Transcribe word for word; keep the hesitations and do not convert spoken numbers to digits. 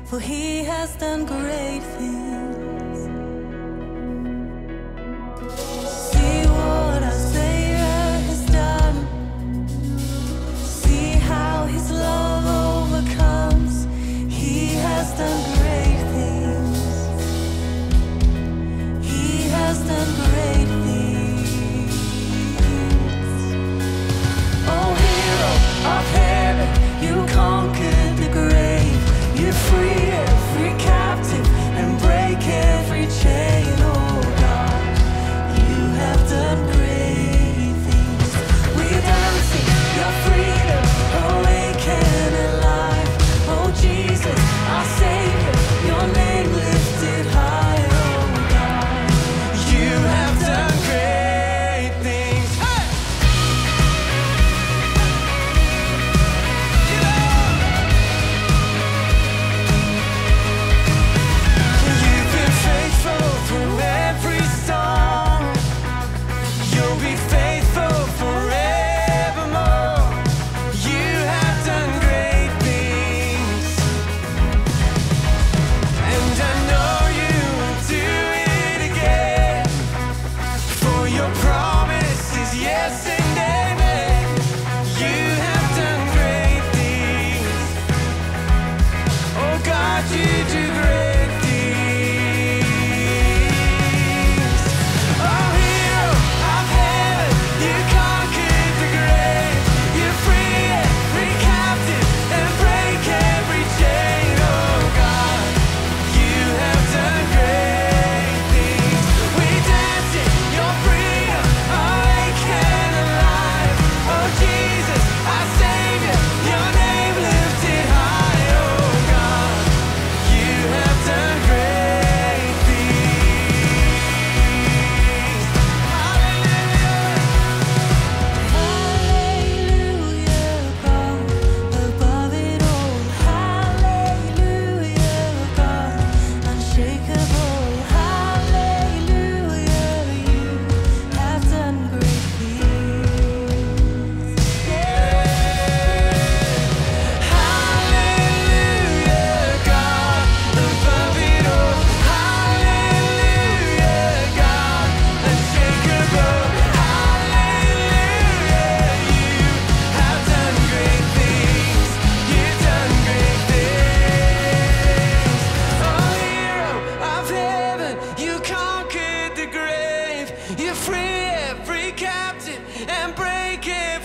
for he has done great things. See what our Savior has done. See how his love overcomes. He has done great things. He has done great things. Oh, hero of heaven, you conquered the grave. You free every captive and break every chain. Oh God, you have done great things. We're dancing your freedom, awake and alive. Oh Jesus, our Savior, your name lifted high. Oh God, you have done great things. Hey! You've been faithful through every storm. You'll be faithful forevermore. You have done great things, and I know you will do it again. For your promise is yes and amen. You have done great things. Oh God, you do great things. Oh, hero of heaven, you conquered the grave. You free every captive and break every chain. Oh God, you have done great things. We dance in your freedom, awake and alive. Oh Jesus, our Savior, your name lifted high. Oh God, you have done great things. Hallelujah, God, above it all. Hallelujah, God, unshakable. Hallelujah, you have done great things. Hallelujah, God, above it all. Hallelujah, God, unshakable. Hallelujah, you have done great things. You've done great things. Oh, hero of heaven, you conquered the grave. You free every captive and break it.